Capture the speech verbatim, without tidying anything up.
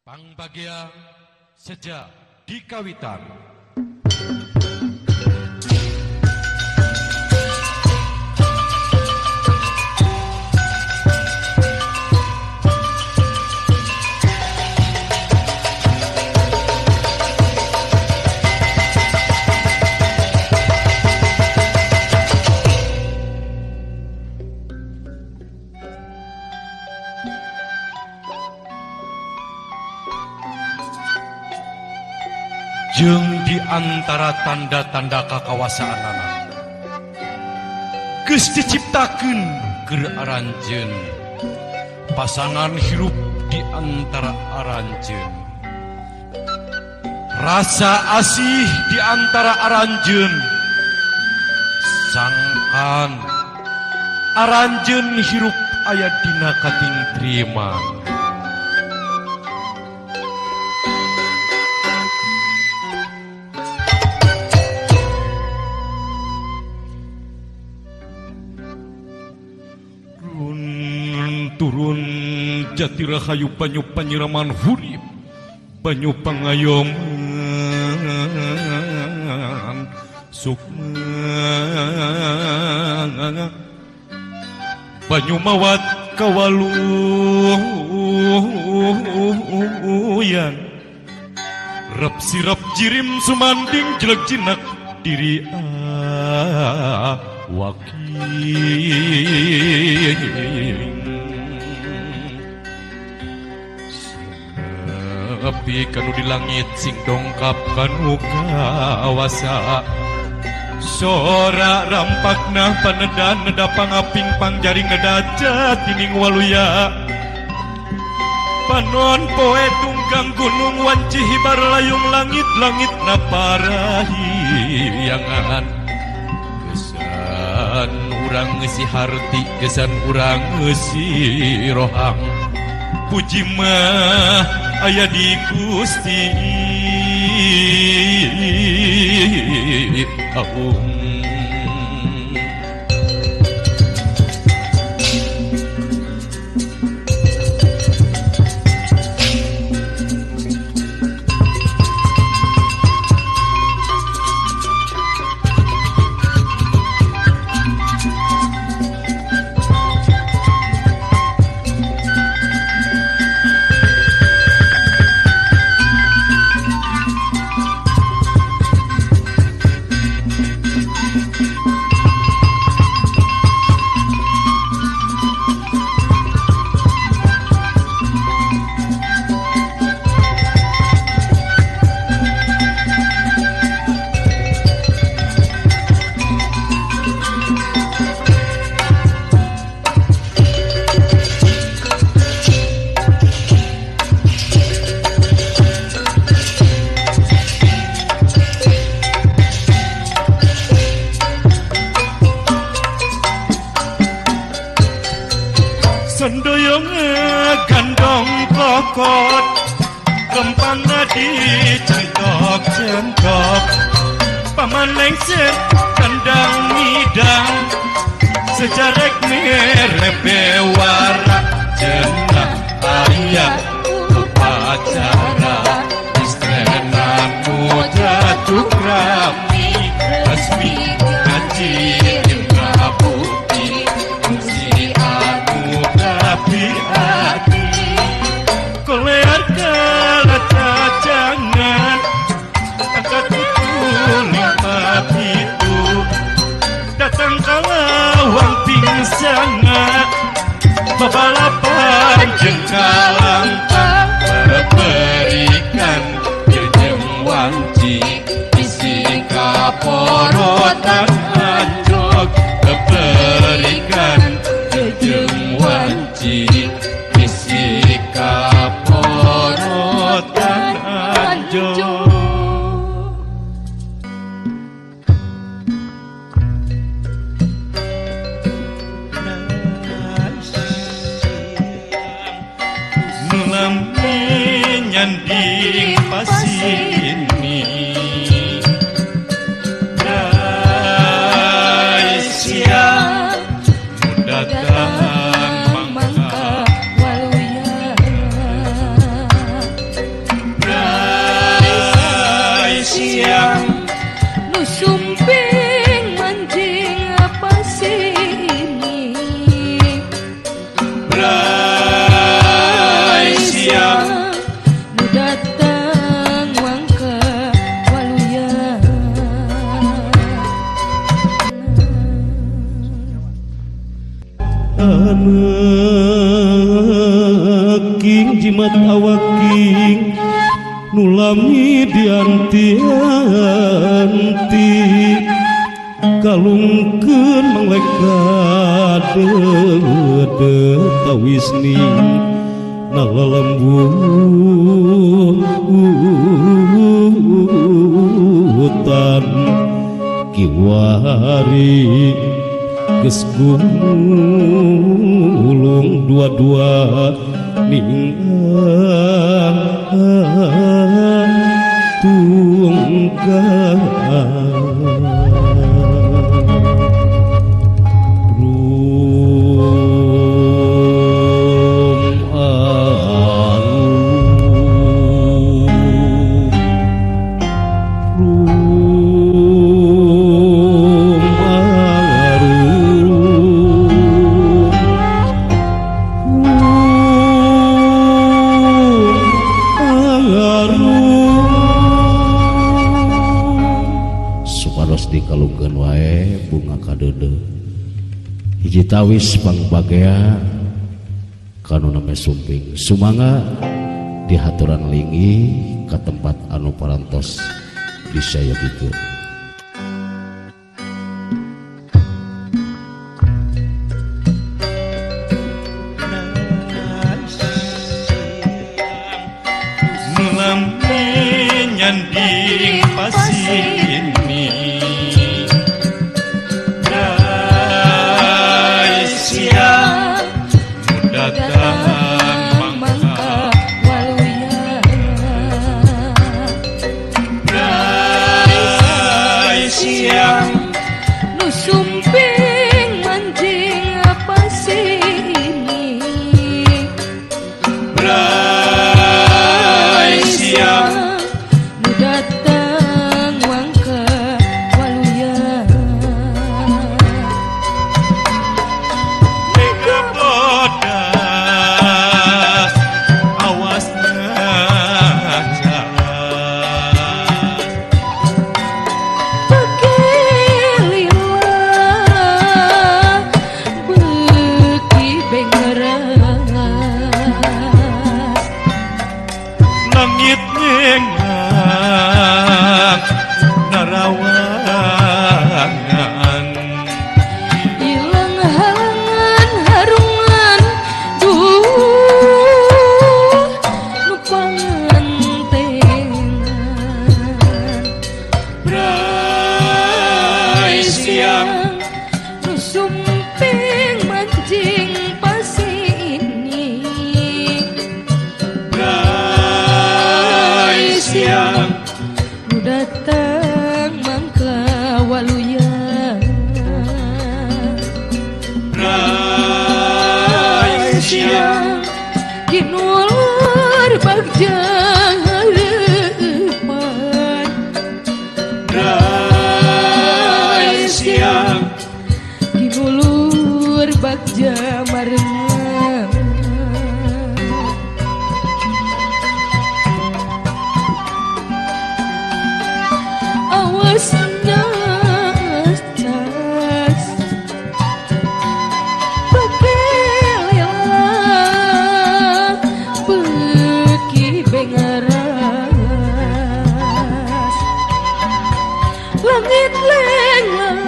Pangbagia sejak di kawitan. Jeung di antara tanda-tanda kakawasaan anak geus diciptakeun keur aranjeun pasangan hirup di antara aranjeun rasa asih di antara aranjeun sangkan aranjeun hirup aya dina kating terima. Turun jati rahayu banyu panyiraman hurip banyu pangayoman sukma banyu mawat kawaluyan rep sirap jirim sumanding jelek jinak diri wakil tapi kanu di langit sing dongkap kanu kawasa sora rampakna panedan neda pangaping pangjaring ngedaja tining waluya panon poe tunggang gunung wanci hibar layung langit-langit na parahiyangan gesan urang ngeusi harti gesan urang ngeusi rohang puji mah aya di Gusti Agung. Sendoyong gandong kokot kempangna dicengkok-cengkok paman lengser kandang midang sejarek merebe warak cenah ayah upacara istrenan muda tukrami resmi ngaji ngabuti hati kolear kala cacangan angkat kuning papitu datang kalawang pingsangan babalapan jengkalangkang berikan jejeng wanci isi kaporotan anjok berikan jejeng wanci isi kaporotan anjok. Nulampi nyanding pasini king jimat awaking nulami dianti-anti kalungkeun manglekat de tawisni nalalembutan kiwari geus gulung dua-dua ninggal tunggal tawis pangbagea kanu name sumping sumangga di haturan lingi ke tempat anu parantos disayogikeun melambi nyanding pasini datang mangka waluya Brai siang nu sumping mancing apa sih ini Brai siang nu datang mangka waluya mega boda langit nyengang narawangan ilang halangan harungan duh nu pangantengan Brai siang nu sumping mancing pasini siang nu datang mangka waluya Brai siang kinulur bagja hareupan Brai siang kinulur bagja marengang awas nas cas pakelah beki bengaras langit lengang